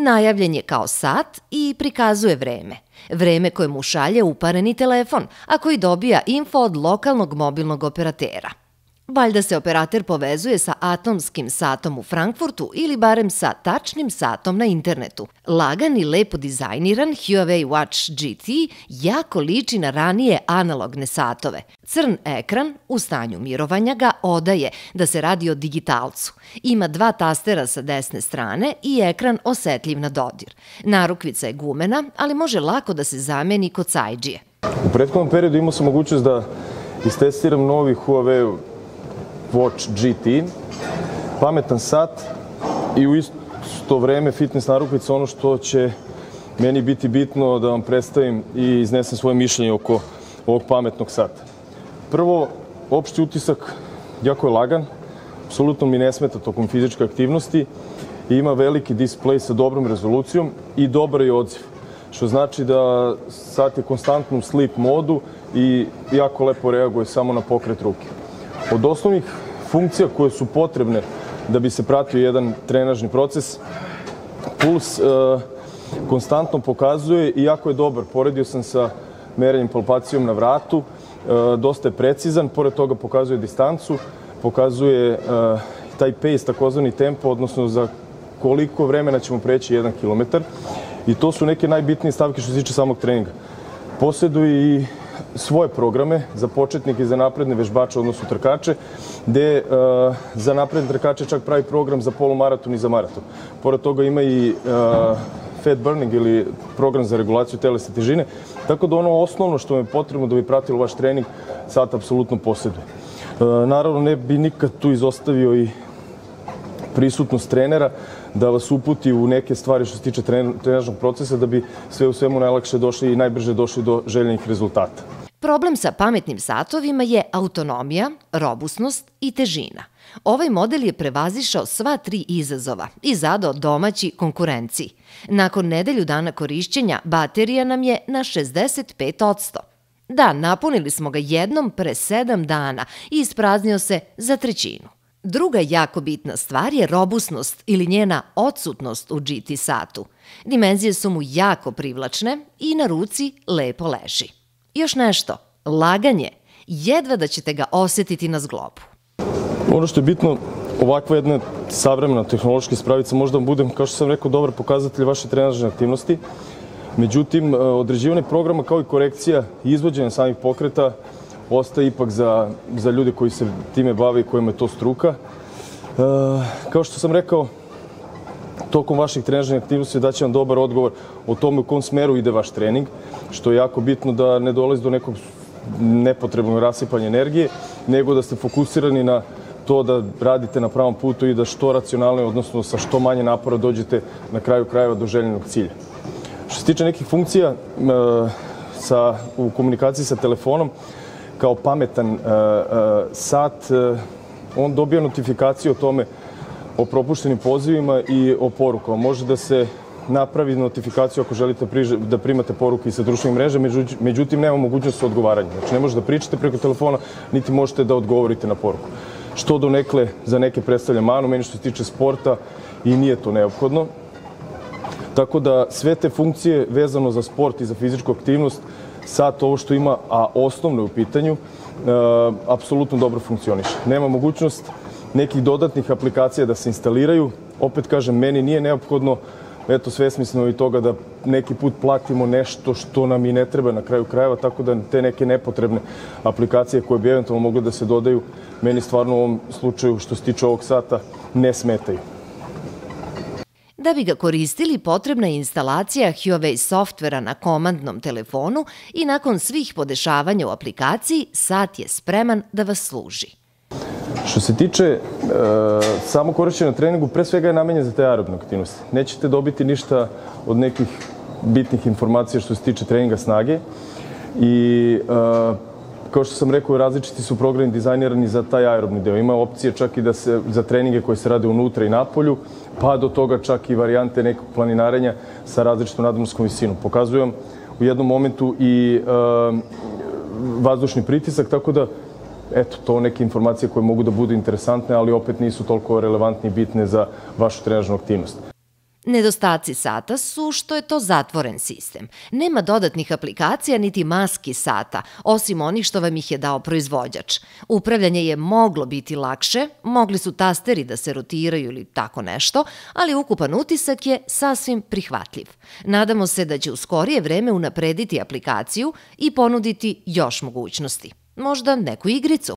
Najavljen je kao sat i prikazuje vreme. Vreme koje mu šalje upareni telefon, a koji dobija info od lokalnog mobilnog operatera. Valjda se operater povezuje sa atomskim satom u Frankfurtu ili barem sa tačnim satom na internetu. Lagan i lepo dizajniran Huawei Watch GT jako liči na ranije analogne satove. Crn ekran u stanju mirovanja ga odaje da se radi o digitalcu. Ima 2 tastera sa desne strane i ekran osetljiv na dodir. Narukvica je gumena, ali može lako da se zameni kod sajđije. U prethodnom periodu imao sam mogućnost da istestiram novi Huawei Watch GT, pametan sat i u isto vreme fitness narukvica, ono što će meni biti bitno da vam predstavim i iznesem svoje mišljenje oko ovog pametnog sata. Prvo, opšti utisak jako je lagan, apsolutno mi ne smeta tokom fizičke aktivnosti i ima veliki displej sa dobrom rezolucijom i dobar je odziv, što znači da sat je konstantno u sleep modu i jako lepo reaguje samo na pokret ruke. Od osnovnih funkcija koje su potrebne da bi se pratio jedan trenažni proces, puls konstantno pokazuje i jako je dobar. Poredio sam sa merenjem palpacijom na vratu, dosta je precizan, pored toga pokazuje distancu, pokazuje taj pace, takozvani tempo, odnosno za koliko vremena ćemo preći 1 kilometar. I to su neke najbitnije stavke što se tiče samog treninga. Posjeduje i svoje programe za početnike i za napredne vežbače, odnosno trkače, gde za napredne trkače čak pravi program za polumaraton i za maraton. Pored toga ima i fat burning ili program za regulaciju telesne težine, tako da ono osnovno što vam je potrebno da bi pratilo vaš trening, sat apsolutno posjeduje. Naravno, ne bi nikad tu izostavio i prisutnost trenera da vas uputi u neke stvari što se tiče trenažnog procesa da bi sve u svemu najlakše došli i najbrže došli do željenih rezultata. Problem sa pametnim satovima je autonomija, robusnost i težina. Ovaj model je prevazišao sva 3 izazova i zadao domaći konkurenciji. Nakon nedelju dana korišćenja, baterija nam je na 65%. Da, napunili smo ga jednom pre 7 dana i ispraznio se za 1/3. Druga jako bitna stvar je robusnost ili njena odsutnost u GT satu. Dimenzije su mu jako privlačne i na ruci lepo leži. Još nešto, laganje, jedva da ćete ga osjetiti na zglobu. Ono što je bitno, ovakva jedna savremena tehnološka spravica možda budem, kao što sam rekao, dobar pokazatelj vaše trenažne aktivnosti. Međutim, određivanje programa kao i korekcija i izvođenje samih pokreta ostaje ipak za ljude koji se time bave i kojima je to struka. Kao što sam rekao, tokom vaših trenažnih aktivnosti daće vam dobar odgovor o tome u kom smeru ide vaš trening, što je jako bitno da ne dolazi do nekog nepotrebnog rasipanja energije, nego da ste fokusirani na to da radite na pravom putu i da što racionalnije, odnosno sa što manje napora dođete na kraju krajeva do željenog cilja. Što se tiče nekih funkcija u komunikaciji sa telefonom, kao pametan sat, on dobija notifikaciju o tome, o propuštenim pozivima i o porukama. Može da se napravi notifikaciju ako želite da primate poruke i sa društvenih mreža, međutim nema mogućnost odgovaranja. Znači ne možete da pričate preko telefona, niti možete da odgovorite na poruku. Što donekle za neke predstavlja manu, meni što se tiče sporta i nije to neophodno. Tako da sve te funkcije vezano za sport i za fizičku aktivnost, sat ovo što ima, a osnovno je u pitanju, apsolutno dobro funkcioniše. Nema mogućnost nekih dodatnih aplikacija da se instaliraju. Opet kažem, meni nije neophodno, eto, svesni smo i toga da neki put platimo nešto što nam i ne treba na kraju krajeva, tako da te neke nepotrebne aplikacije koje bi eventualno mogle da se dodaju, meni stvarno u ovom slučaju što se tiče ovog sata ne smetaju. Da bi ga koristili, potrebna je instalacija Huawei softvera na komandnom telefonu i nakon svih podešavanja u aplikaciji, sat je spreman da vas služi. Što se tiče samo korišćenja na treningu, pre svega je namenjen za te aerobne aktivnosti. Nećete dobiti ništa od nekih bitnih informacija što se tiče treninga snage i kao što sam rekao, različiti su programi dizajnirani za taj aerobni deo. Ima opcije čak i da se za treninge koje se rade unutra i napolju, pa do toga čak i varijante nekog planinarenja sa različitom nadmorskom visinom. Pokazujem u jednom momentu i vazdušni pritisak, tako da eto, to neke informacije koje mogu da budu interesantne, ali opet nisu toliko relevantne i bitne za vašu trenažnu aktivnost. Nedostaci sata su što je to zatvoren sistem. Nema dodatnih aplikacija niti maski sata, osim onih što vam ih je dao proizvođač. Upravljanje je moglo biti lakše, mogli su tasteri da se rotiraju ili tako nešto, ali ukupan utisak je sasvim prihvatljiv. Nadamo se da će u skorije vreme unaprediti aplikaciju i ponuditi još mogućnosti. Možda neku igricu.